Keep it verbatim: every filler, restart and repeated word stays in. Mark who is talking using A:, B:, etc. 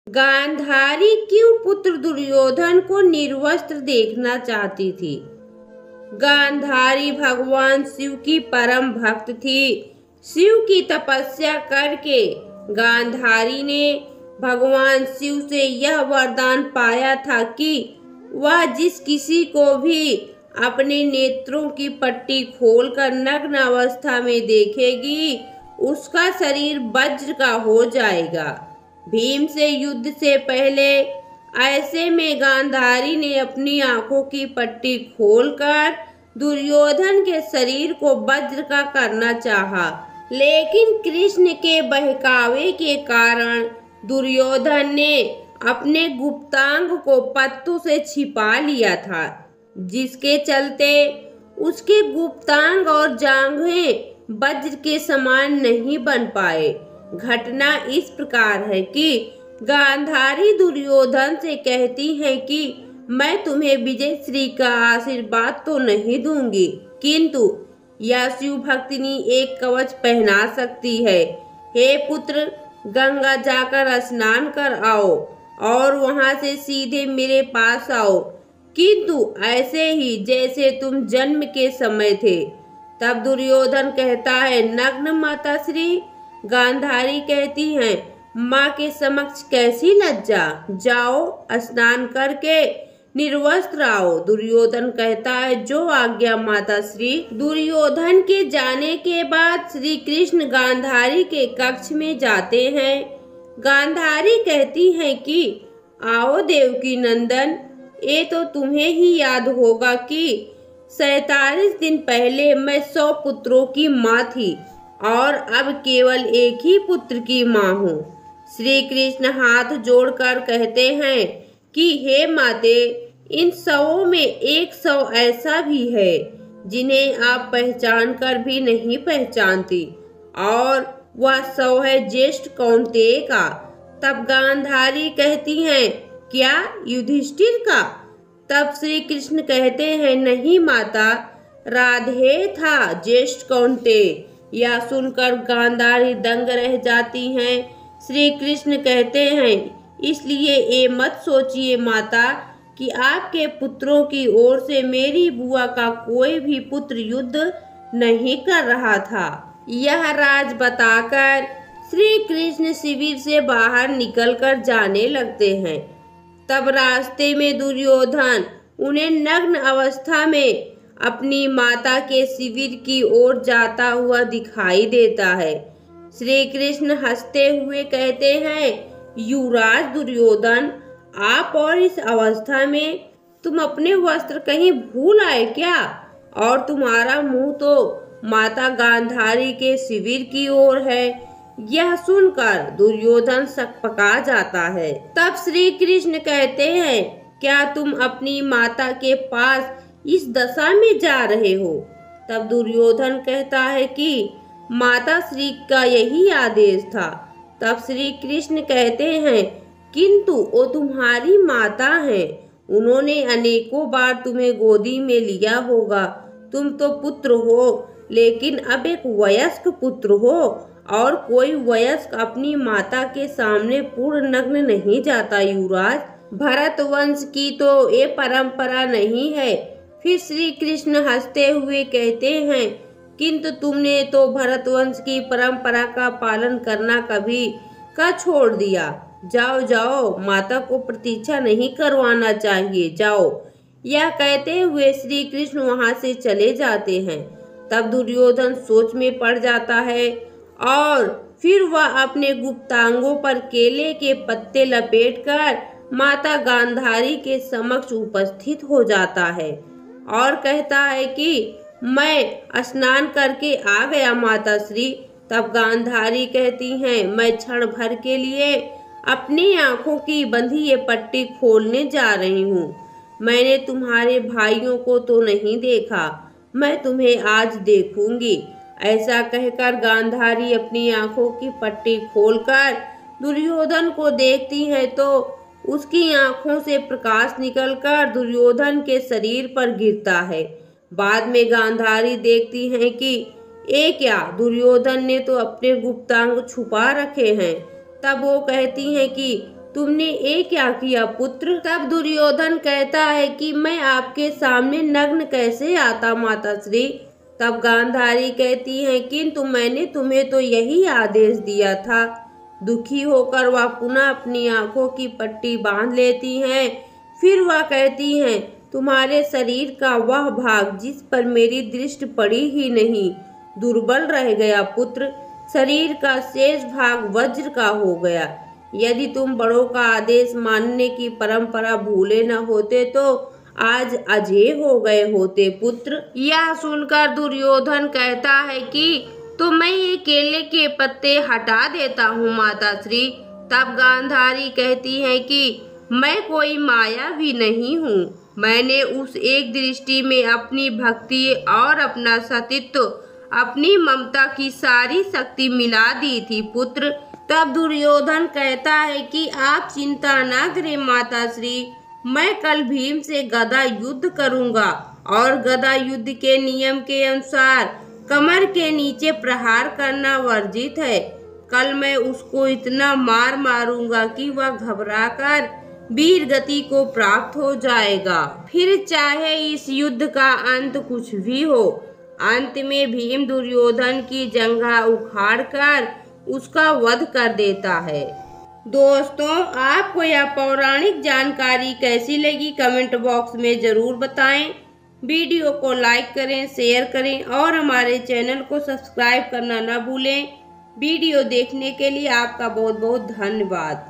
A: गांधारी क्यों पुत्र दुर्योधन को निर्वस्त्र देखना चाहती थी? गांधारी भगवान शिव की परम भक्त थी। शिव की तपस्या करके गांधारी ने भगवान शिव से यह वरदान पाया था कि वह जिस किसी को भी अपने नेत्रों की पट्टी खोलकर नग्न अवस्था में देखेगी उसका शरीर वज्र का हो जाएगा। भीम से युद्ध से पहले ऐसे में गांधारी ने अपनी आंखों की पट्टी खोलकर दुर्योधन के शरीर को वज्र का करना चाहा, लेकिन कृष्ण के बहकावे के कारण दुर्योधन ने अपने गुप्तांग को पत्तों से छिपा लिया था, जिसके चलते उसके गुप्तांग और जांघें वज्र के समान नहीं बन पाए। घटना इस प्रकार है कि गांधारी दुर्योधन से कहती है कि मैं तुम्हें विजय श्री का आशीर्वाद तो नहीं दूंगी, किंतु यह शिव भक्तिनी एक कवच पहना सकती है। हे पुत्र, गंगा जाकर स्नान कर आओ और वहां से सीधे मेरे पास आओ, किंतु ऐसे ही जैसे तुम जन्म के समय थे। तब दुर्योधन कहता है, नग्न माता श्री। गांधारी कहती है, माँ के समक्ष कैसी लज्जा, जाओ स्नान करके निर्वस्त्र आओ। दुर्योधन कहता है, जो आज्ञा माता श्री। दुर्योधन के जाने के बाद श्री कृष्ण गांधारी के कक्ष में जाते हैं। गांधारी कहती है कि आओ देवकी नंदन, ये तो तुम्हें ही याद होगा कि सैतालीस दिन पहले मैं सौ पुत्रों की माँ थी और अब केवल एक ही पुत्र की माँ हूँ। श्री कृष्ण हाथ जोड़कर कहते हैं कि हे माते, इन सौ में एक सौ ऐसा भी है जिन्हें आप पहचान कर भी नहीं पहचानती, और वह सौ है ज्येष्ठ कौंतेय का। तब गांधारी कहती हैं, क्या युधिष्ठिर का? तब श्री कृष्ण कहते हैं, नहीं माता, राधे था ज्येष्ठ कौंतेय। यह सुनकर गांधारी दंग रह जाती हैं। श्री कृष्ण कहते हैं, इसलिए ये मत सोचिए माता कि आपके पुत्रों की ओर से मेरी बुआ का कोई भी पुत्र युद्ध नहीं कर रहा था। यह राज बताकर श्री कृष्ण शिविर से बाहर निकलकर जाने लगते हैं। तब रास्ते में दुर्योधन उन्हें नग्न अवस्था में अपनी माता के शिविर की ओर जाता हुआ दिखाई देता है। श्री कृष्ण हंसते हुए कहते हैं, युवराज दुर्योधन, आप और इस अवस्था में तुम अपने वस्त्र कहीं भूल आए क्या? और तुम्हारा मुंह तो माता गांधारी के शिविर की ओर है। यह सुनकर दुर्योधन सकपका जाता है। तब श्री कृष्ण कहते हैं, क्या तुम अपनी माता के पास इस दशा में जा रहे हो? तब दुर्योधन कहता है कि माता श्री का यही आदेश था। तब श्री कृष्ण कहते हैं, किंतु वो तुम्हारी माता हैं, उन्होंने अनेकों बार तुम्हें गोदी में लिया होगा। तुम तो पुत्र हो, लेकिन अब एक वयस्क पुत्र हो, और कोई वयस्क अपनी माता के सामने पूर्ण नग्न नहीं जाता युवराज। भरत वंश की तो ये परंपरा नहीं है। फिर श्री कृष्ण हंसते हुए कहते हैं, किंतु तुमने तो भरत वंश की परंपरा का पालन करना कभी का छोड़ दिया। जाओ जाओ, माता को प्रतीक्षा नहीं करवाना चाहिए, जाओ। यह कहते हुए श्री कृष्ण वहां से चले जाते हैं। तब दुर्योधन सोच में पड़ जाता है और फिर वह अपने गुप्तांगों पर केले के पत्ते लपेटकर माता गांधारी के समक्ष उपस्थित हो जाता है और कहता है कि मैं स्नान करके आ गया माता श्री। तब गांधारी कहती हैं, मैं क्षण भर के लिए अपनी आंखों की बंधी ये पट्टी खोलने जा रही हूँ। मैंने तुम्हारे भाइयों को तो नहीं देखा, मैं तुम्हें आज देखूंगी। ऐसा कहकर गांधारी अपनी आंखों की पट्टी खोलकर दुर्योधन को देखती है तो उसकी आंखों से प्रकाश निकलकर दुर्योधन के शरीर पर गिरता है। बाद में गांधारी देखती है कि ये क्या, दुर्योधन ने तो अपने गुप्तांग छुपा रखे हैं। तब वो कहती हैं कि तुमने ये क्या किया पुत्र? तब दुर्योधन कहता है कि मैं आपके सामने नग्न कैसे आता माताश्री। तब गांधारी कहती है किंतु मैंने तुम्हें तो यही आदेश दिया था। दुखी होकर वह पुनः अपनी आंखों की पट्टी बांध लेती हैं। फिर वह कहती हैं तुम्हारे शरीर का वह भाग जिस पर मेरी दृष्टि पड़ी ही नहीं दुर्बल रह गया पुत्र। शरीर का शेष भाग वज्र का हो गया। यदि तुम बड़ों का आदेश मानने की परंपरा भूले न होते तो आज अजेय हो गए होते पुत्र। यह सुनकर दुर्योधन कहता है कि तो मैं ये केले के पत्ते हटा देता हूँ माताश्री। तब गांधारी कहती है कि मैं कोई माया भी नहीं हूँ। मैंने उस एक दृष्टि में अपनी भक्ति और अपना सतीत्व, अपनी ममता की सारी शक्ति मिला दी थी पुत्र। तब दुर्योधन कहता है कि आप चिंता न करें माताश्री, मैं कल भीम से गदा युद्ध करूंगा और गदा युद्ध के नियम के अनुसार कमर के नीचे प्रहार करना वर्जित है। कल मैं उसको इतना मार मारूंगा कि वह घबराकर वीर गति को प्राप्त हो जाएगा। फिर चाहे इस युद्ध का अंत कुछ भी हो, अंत में भीम दुर्योधन की जंघा उखाड़कर उसका वध कर देता है। दोस्तों, आपको यह पौराणिक जानकारी कैसी लगी कमेंट बॉक्स में जरूर बताएं। वीडियो को लाइक करें, शेयर करें और हमारे चैनल को सब्सक्राइब करना न भूलें। वीडियो देखने के लिए आपका बहुत बहुत धन्यवाद।